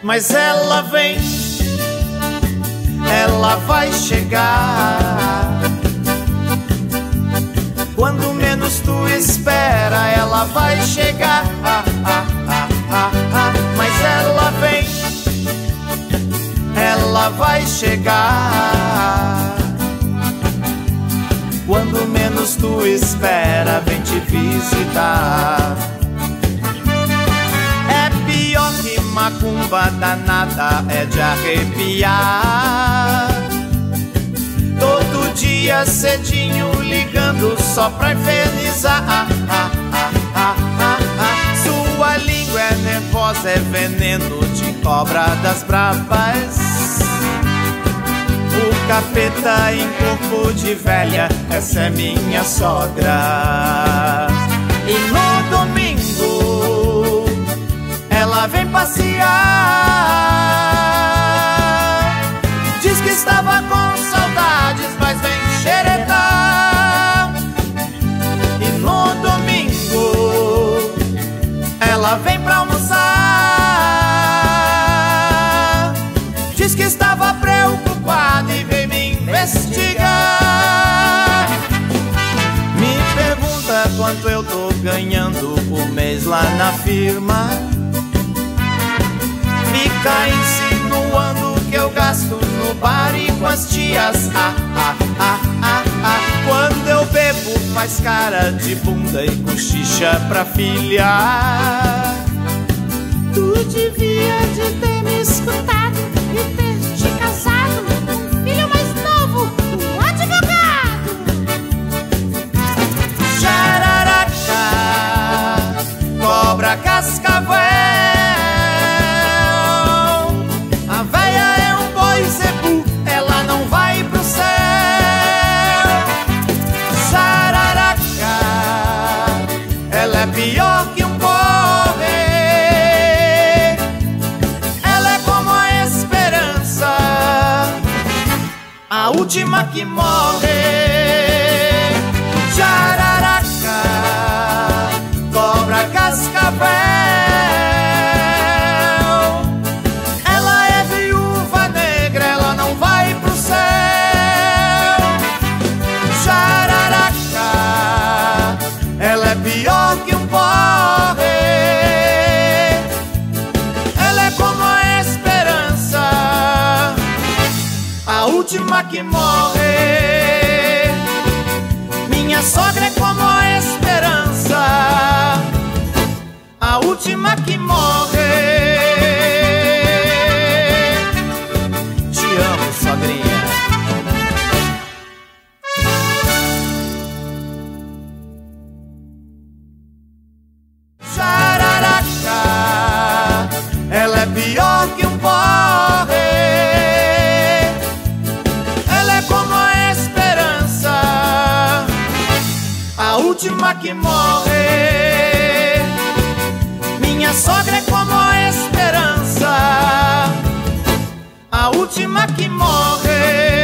Mas ela vem, ela vai chegar. Quando menos tu espera, ela vai chegar. Mas ela vem, ela vai chegar. Quando menos tu espera, vem te visitar. É pior que macumba danada, é de arrepiar. Todo dia cedinho ligando só pra infernizar. Sua língua é nervosa, é veneno de cobra das bravas. O capeta em corpo de velha, essa é minha sogra. E no domingo ela vem passear. Diz que estava com saudades, mas vem xeretar. E no domingo ela vem pra almoçar. Diz que estava preocupada e veio me investigar. Me pergunta quanto eu tô ganhando por mês lá na firma. Fica insinuando que eu gasto no bar e com as tias. Quando eu bebo faz cara de bunda e cochicha pra filha. Tu devia de ter me escutado e ter te casado com um filho mais novo, um advogado. Jararaca, cobra cascavel. A véia é um boi zebu, ela não vai pro céu. Jararaca, ela é pior que um porre. A última que morre. Jararaca, cobra cascavel. Ela é viúva negra, ela não vai pro céu. Jararaca, ela é pior que um porre. Ela é como a esperança, a última que morre. Minha sogra é como a esperança, a última que morre. Te amo, sogrinha. Jararaca, ela é pior que um porre. A última que morre. Minha sogra é como a esperança, a última que morre.